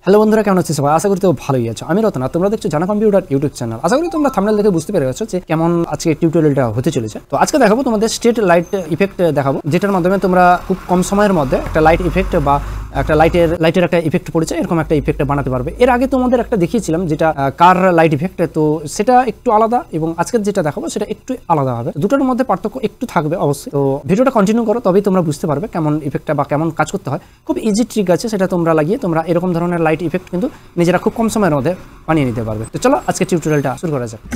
Hello বন্ধুরা, কেমন আছিস সবাই? আশা করি তো ভালোই আছো। আমি রতন, তোমরা দেখছো জানা কম্পিউটার ইউটিউব চ্যানেল। আশা করি তোমরা থাম্বনেল দেখে বুঝতে পেরে গেছো যে কেমন আজকে টিউটোরিয়ালটা হতে চলেছে। তো আজকে দেখাবো তোমাদের স্ট্রিট লাইট ইফেক্ট দেখাবো, যেটার মাধ্যমে তোমরা খুব কম সময়ের মধ্যে একটা লাইট ইফেক্ট বা একটা লাইটের একটা ইফেক্ট পড়েছে এরকম একটা ইফেক্ট বানাতে পারবে। এর আগে তোমাদের একটা দেখিয়েছিলাম যেটা কার লাইট ইফেক্ট, তো সেটা একটু আলাদা এবং আজকের যেটা দেখাবো সেটা একটু আলাদা হবে। দুটোর মধ্যে পার্থক্য একটু থাকবে অবশ্যই। তো ভিডিওটা কন্টিনিউ করো, তবেই তোমরা বুঝতে পারবে কেমন ইফেক্টটা বা কেমন কাজ করতে হয়। খুব ইজি ট্রিক আছে, সেটা তোমরা লাগিয়ে তোমরা এরকম ধরনের লাইট ইফেক্ট কিন্তু নিজেরা খুব কম সময়ের মধ্যে বানিয়ে নিতে পারবে। তো চলো আজকে টিউটোরিয়ালটা শুরু করা যাক।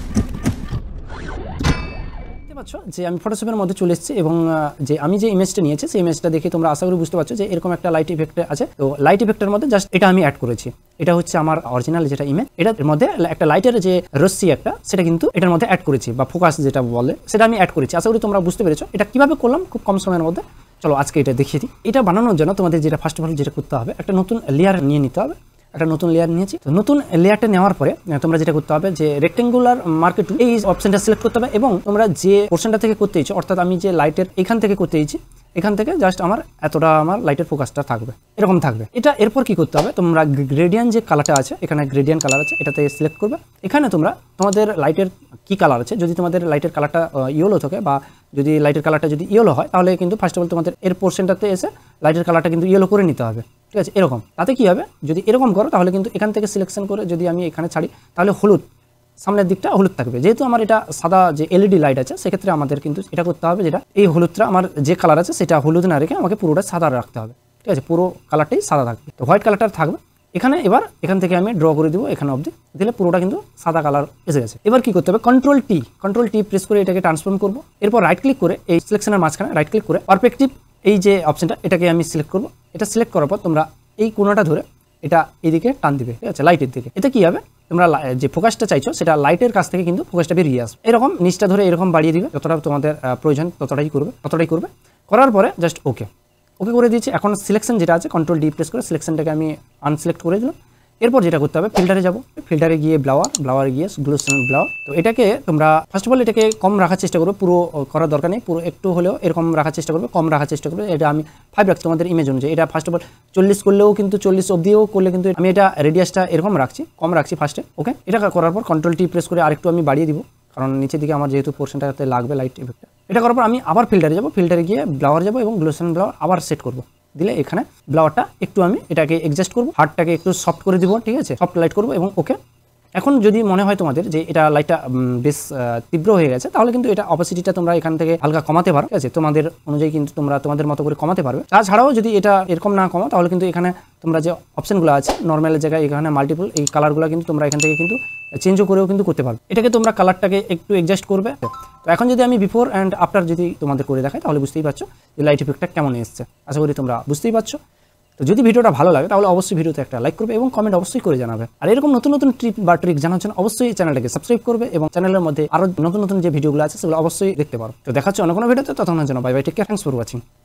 যে আমি ফটোশপের মধ্যে চলে এসেছি এবং যে আমি যে ইমেজটা নিয়েছি সেই ইমেজটা দেখে তোমরা আশা করি বুঝতে পারছো যে এরকম একটা লাইট ইফেক্ট আছে। তো লাইট ইফেক্টের মধ্যে জাস্ট এটা আমি অ্যাড করেছি। এটা হচ্ছে আমার অরিজিনাল যেটা ইমেজ, এটার মধ্যে একটা লাইটের যে রশ্মি একটা সেটা কিন্তু এটার মধ্যে অ্যাড করেছি, বা ফোকাস যেটা বলে সেটা আমি অ্যাড করেছি। আশা করি তোমরা বুঝতে পেরেছো এটা কিভাবে করলাম খুব কম সময়ের মধ্যে। চলো আজকে এটা দেখিয়ে দিই। এটা বানানোর জন্য তোমাদের যেটা ফার্স্ট অফ অল যেটা করতে হবে, একটা নতুন লেয়ার নিয়ে নিতে হবে। একটা নতুন লেয়ার নিয়েছি। তো নতুন লেয়ারটা নেওয়ার পরে তোমরা যেটা করতে হবে যে রেক্টেঙ্গুলার মার্ক টুল এই অপশনটা সিলেক্ট করতে হবে এবং তোমরা যে পোর্শনটা থেকে করতে চাইছো, অর্থাৎ আমি যে লাইটের এখান থেকে করতে চাইছি, এখান থেকে জাস্ট আমার এতটা আমার লাইটের ফোকাসটা থাকবে, এরকম থাকবে। এটা এরপর কি করতে হবে, তোমরা গ্রেডিয়েন্ট যে কালারটা আছে, এখানে গ্রেডিয়েন্ট কালার আছে, এটাতে সিলেক্ট করবে। এখানে তোমরা তোমাদের লাইটের কি কালার আছে, যদি তোমাদের লাইটের কালারটা ইয়েলো থাকে বা যদি লাইটের কালারটা যদি ইয়েলো হয়, তাহলে কিন্তু ফার্স্ট অফ অল তোমাদের এর পোর্শনটাতে এসে লাইটের কালারটা কিন্তু ইয়েলো করে নিতে হবে। ঠিক আছে, এরকম। তাতে কি হবে, যদি এরকম করো তাহলে কিন্তু এখান থেকে সিলেকশন করে যদি আমি এখানে ছাড়ি তাহলে হলুদ, সামনের দিকটা হলুদ থাকবে। যেহেতু আমার এটা সাদা যে এলইডি লাইট আছে, সেক্ষেত্রে আমাদের কিন্তু এটা করতে হবে যেটা এই হলুদটা আমার যে কালার আছে সেটা হলুদ না রেখে আমাকে পুরোটা সাদা রাখতে হবে। ঠিক আছে, পুরো কালারটাই সাদা থাকবে। তো হোয়াইট কালারটা থাকবে এখানে। এবার এখান থেকে আমি ড্র করে দিব এখানে অবধি, দিলে পুরোটা কিন্তু সাদা কালার এসে গেছে। এবার কি করতে হবে, কন্ট্রোল টি প্রেস করে এটাকে ট্রান্সফর্ম করবো। এরপর রাইট ক্লিক করে এই সিলেকশনের মাঝখানে রাইট ক্লিক করে পারস্পেক্টিভ এই যে অপশনটা, এটাকে আমি সিলেক্ট করবো। এটা সিলেক্ট করার পর তোমরা এই কোণাটা ধরে এটা এইদিকে টান দিবে। ঠিক আছে, লাইটের দিকে। এতে কি হবে, তোমরা যে ফোকাসটা চাইছো সেটা লাইটের কাছ থেকে কিন্তু ফোকাসটা বেরিয়ে আসবে। এরকম নিচটা ধরে এরকম বাড়িয়ে দিবে, যতটা তোমাদের প্রয়োজন ততটাই করবে। করার পরে জাস্ট ওকে করে দিয়েছি। এখন সিলেকশন যেটা আছে, কন্ট্রোল ডি প্রেস করে সিলেকশনটাকে আমি আনসিলেক্ট করে দিলাম। এরপর যেটা করতে হবে, ফিল্টারে যাব, ফিল্টারে গিয়ে ব্লাওয়ার গিয়ে গ্লুসন ব্লাওয়ার। তো এটাকে তোমরা ফার্স্ট অফ অল এটাকে কম রাখার চেষ্টা করবে, পুরো করার দরকার নেই, পুরো একটু হলেও এরকম রাখার চেষ্টা করবে, কম রাখার চেষ্টা করবে। এটা আমি 5 রাখছি তোমাদের ইমেজ অনুযায়ী। এটা ফার্স্ট অফ অল 40 করলেও কিন্তু 40 অবধিও করলে কিন্তু আমি এটা রেডিয়াসটা এরকম রাখছি, কম রাখছি ফার্স্টে। ওকে, এটা করার পর কন্ট্রোল টি প্রেস করে আরেকটু আমি বাড়িয়ে দিব, কারণ নিচের দিকে আমার যেহেতু পোর্শনটাতে লাগবে লাইট ইফেক্টটা। এটা করার পর আমি আবার ফিল্টারে যাব, ফিল্টারে গিয়ে ব্লাওয়ার যাব এবং গ্লুসন ব্লাওয়ার আবার সেট করব। দিলে এখানে ব্লাওয়ারটা একটু আমি এটাকে এডজাস্ট করব, হার্ডটাকে একটু সফট করে দিব। ঠিক আছে, সফট লাইট করব এবং ওকে। এখন যদি মনে হয় তোমাদের যে এটা লাইটটা বেশ তীব্র হয়ে গেছে, তাহলে কিন্তু এটা অপাসিটিটা তোমরা এখান থেকে হালকা কমাতে পারো। ঠিক আছে, তোমাদের অনুযায়ী কিন্তু তোমরা তোমাদের মতো করে কমাতে পারবে। তাছাড়াও যদি এটা এরকম না কমাও, তাহলে কিন্তু এখানে তোমরা যে অপশনগুলো আছে নর্মালের জায়গায় এখানে মাল্টিপল এই কালারগুলো কিন্তু তোমরা এখান থেকে কিন্তু চেঞ্জও করেও কিন্তু করতে পারবে। এটাকে তোমরা কালারটাকে একটু অ্যাডজাস্ট করবে। তো এখন যদি আমি বিফোর অ্যান্ড আফটার যদি তোমাদের করে দেখাই, তাহলে বুঝতেই পারছো যে লাইট ইফেক্টটা কেমন এসেছে। আশা করি তোমরা বুঝতেই পারছো। তো যদি ভিডিওটা ভালো লাগে তাহলে অবশ্যই ভিডিওতে একটা লাইক করবে এবং কমেন্ট অবশ্যই করে জানাবে। আর এরকম নতুন নতুন ট্রিপ বা ট্রিক জানার জন্য অবশ্যই চ্যানেলটাকে সাবস্ক্রাইব করবে এবং চ্যানেলের মধ্যে আরো নতুন নতুন যে ভিডিওগুলো আছে সেগুলো অবশ্যই দেখতে পারো। তো দেখাচ্ছি অন্য কোনো ভিডিওতে, ততক্ষণের জন্য bye bye, take care, thanks for watching.